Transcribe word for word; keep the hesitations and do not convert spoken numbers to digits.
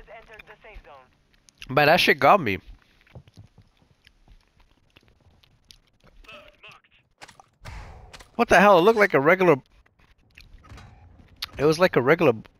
has entered the safe zone. Man, that shit got me. What the hell? It looked like a regular... It was like a regular